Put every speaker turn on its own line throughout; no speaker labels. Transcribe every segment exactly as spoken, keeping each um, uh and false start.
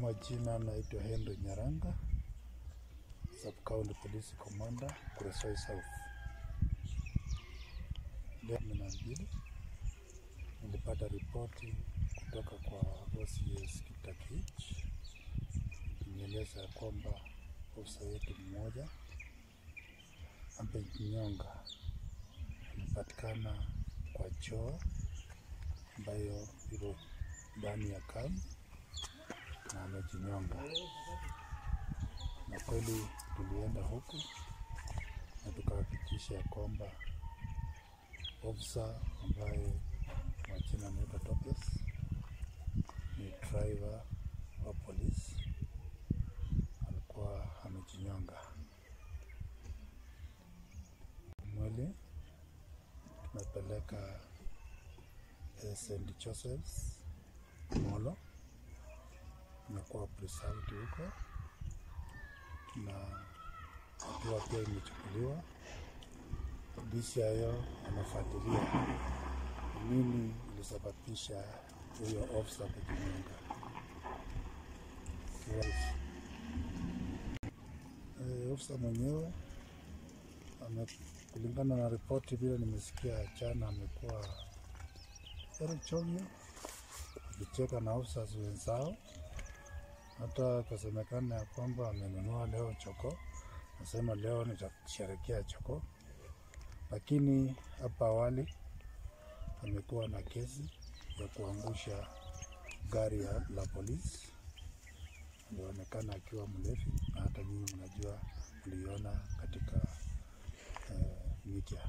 Majina naitwa Henry Nyaranga, Sub-County Police Commander, Kuresoi South. Leo mbili nilipata ripoti kutoka kwa O C S Kiptakich nieleza kwamba ofisa yetu mmoja amejinyonga, amepatikana kwa choo ambayo iko ndani ya kambi na amejinyonga. Na kweli tulienda huku na tukahakikisha kwamba ofisa ambaye majina anaitwa Topes ni driver wa polisi alikuwa amejinyonga. Mwili tumepeleka Saint Joseph's Molo, tumekuwa preserved huko na hatua pia imechukuliwa. Polisi hayo anafuatilia nini ilisababisha huyo ofisa kujinyonga. E, ofisa mwenyewe kulingana na ripoti vile nimesikia jana amekuwa very chovyo, akicheka na ofisa wenzao. Hata kasemekana ya kwamba amenunua leo choko, nasema leo nitasherehekea choko. Lakini hapa awali amekuwa na kesi ya kuangusha gari ya, la polisi. Alionekana akiwa mlevi na hata nyinyi mnajua, mliona katika uh, media.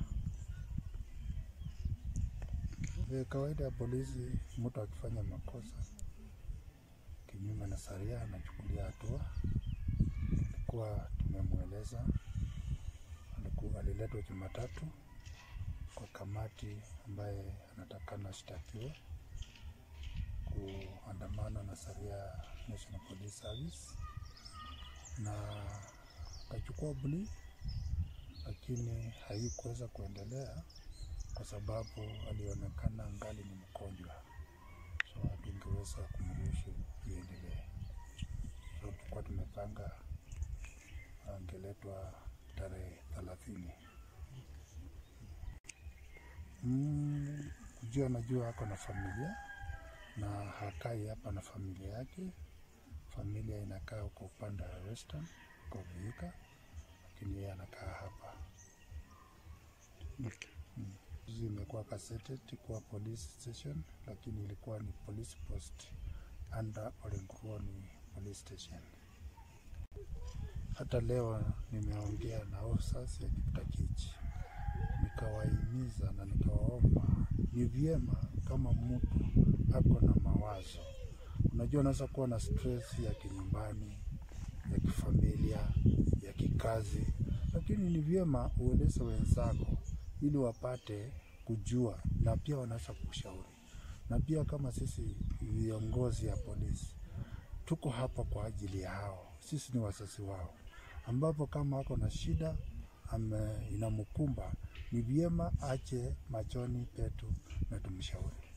Kwa kawaida ya polisi, mtu akifanya makosa kinyume na sheria anachukulia hatua. Kwa tumemweleza, alikuwa aliletwa Jumatatu kwa kamati ambaye anatakana ashtakiwe kuandamana na sheria ya National Police Service, na akachukua buli, lakini haikuweza kuendelea kwa sababu alionekana ngali ni mgonjwa, so hatungeweza kumruhusu iendelee. So tulikuwa tumepanga angeletwa tarehe thelathini. Mm, kujua najua hako na familia na hakai hapa na familia yake. Familia inakaa huko upande wa Western kwa Vihiga, lakini yeye anakaa hapa. Okay. Mm. Imekuwa caseted kwa police station, lakini ilikuwa ni police post under Olenkuroni police station. Hata leo nimeongea na officers ya Kiptakich, nikawahimiza na nikawaomba ni vyema kama mtu ako na mawazo. Unajua unaweza kuwa na stress ya kinyumbani, ya kifamilia, ya kikazi, lakini ni vyema ueleze wenzako ili wapate kujua na pia wanaweza kushauri. Na pia kama sisi viongozi ya polisi tuko hapa kwa ajili ya hao. Sisi ni wazazi wao, ambapo kama wako na shida ame inamkumba, ni vyema ache machoni petu na tumshauri.